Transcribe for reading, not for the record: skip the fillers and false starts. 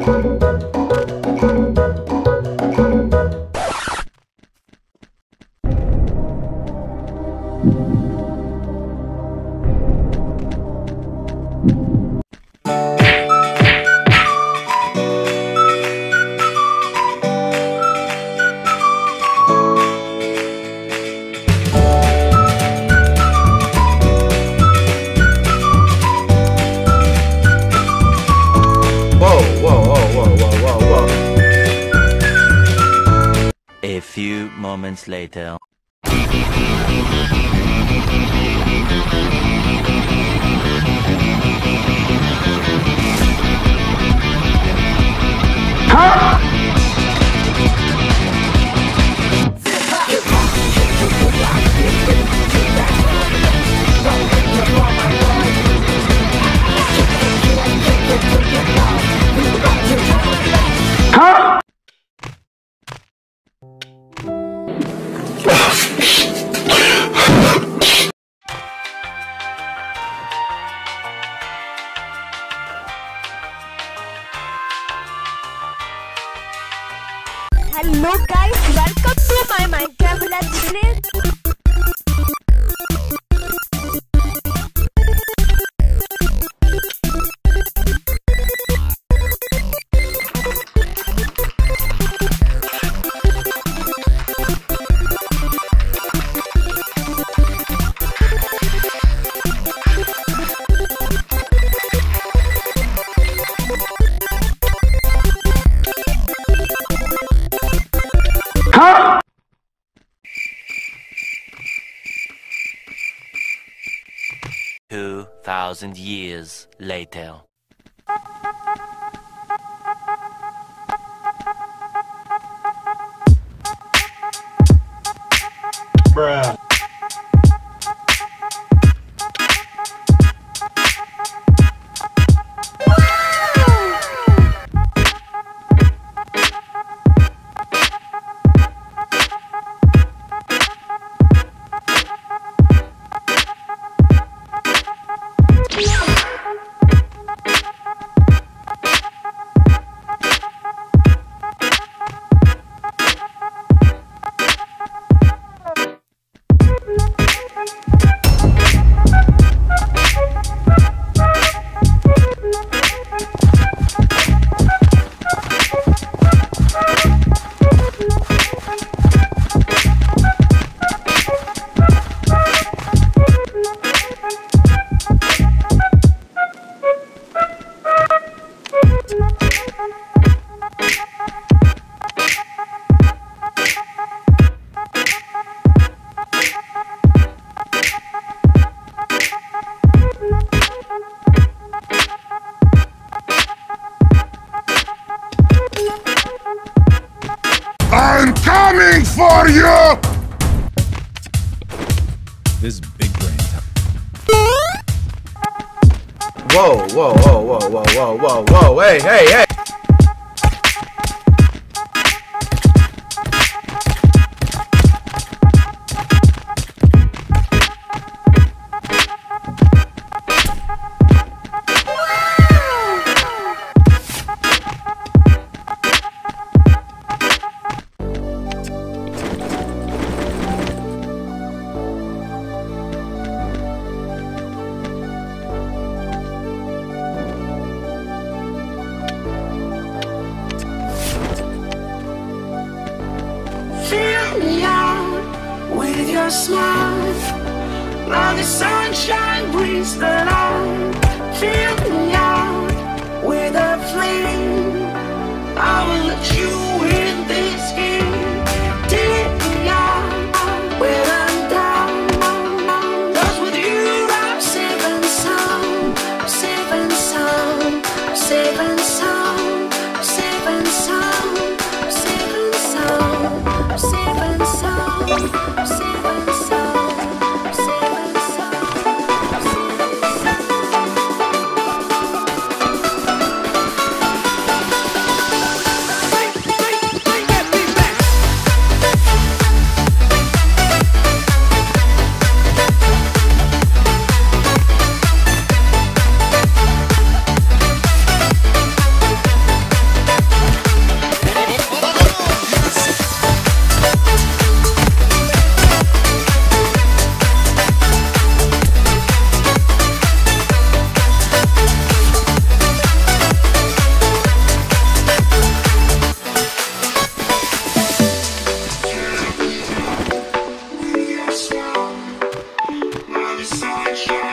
A few moments later. Hello guys, welcome to my Minecraft Let's Play. Huh? 2,000 years later. Bruh. I'm coming for you! This big brain. Whoa, whoa, whoa, whoa, whoa, whoa, whoa, whoa, hey, hey, hey! Fill me out with your smile, while the sunshine brings the light. Fill me out with a flame, I will let you in this game. Take me out when I'm down, 'cause with you I'm safe and sound. I'm safe and sound, I'm safe and sound, I'm safe and sound, I'm safe and sound. I'm safe and sound, I'm safe and sound, I'm safe and sound, I'm safe and sound. you.